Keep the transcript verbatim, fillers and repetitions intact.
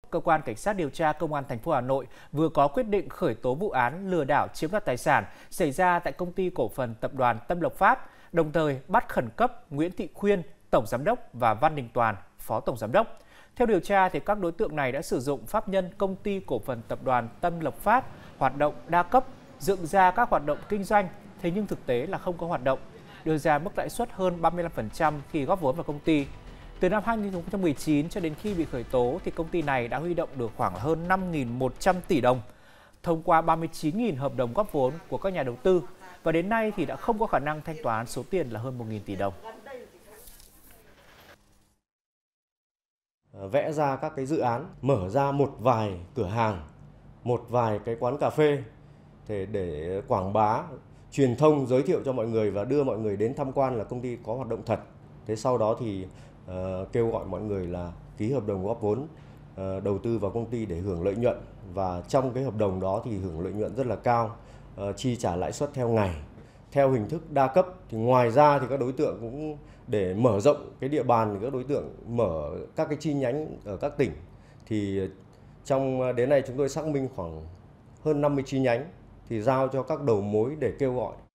Cơ quan Cảnh sát điều tra Công an thành phố Hà Nội vừa có quyết định khởi tố vụ án lừa đảo chiếm đoạt tài sản xảy ra tại Công ty Cổ phần Tập đoàn Tâm Lộc Phát, đồng thời bắt khẩn cấp Nguyễn Thị Khuyên, Tổng Giám đốc và Văn Đình Toàn, Phó Tổng Giám đốc. Theo điều tra, thì các đối tượng này đã sử dụng pháp nhân Công ty Cổ phần Tập đoàn Tâm Lộc Phát hoạt động đa cấp, dựng ra các hoạt động kinh doanh, thế nhưng thực tế là không có hoạt động, đưa ra mức lãi suất hơn ba mươi lăm phần trăm khi góp vốn vào công ty. Từ năm hai nghìn không trăm mười chín cho đến khi bị khởi tố, thì công ty này đã huy động được khoảng hơn năm nghìn một trăm tỷ đồng thông qua ba mươi chín nghìn hợp đồng góp vốn của các nhà đầu tư, và đến nay thì đã không có khả năng thanh toán số tiền là hơn một nghìn tỷ đồng. Vẽ ra các cái dự án, mở ra một vài cửa hàng, một vài cái quán cà phê để, để quảng bá, truyền thông, giới thiệu cho mọi người và đưa mọi người đến tham quan là công ty có hoạt động thật. Thế sau đó thì uh, kêu gọi mọi người là ký hợp đồng góp vốn, uh, đầu tư vào công ty để hưởng lợi nhuận, và trong cái hợp đồng đó thì hưởng lợi nhuận rất là cao, uh, chi trả lãi suất theo ngày, theo hình thức đa cấp. Thì ngoài ra thì các đối tượng cũng để mở rộng cái địa bàn, thì các đối tượng mở các cái chi nhánh ở các tỉnh. Thì trong đến nay chúng tôi xác minh khoảng hơn năm mươi chi nhánh, thì giao cho các đầu mối để kêu gọi.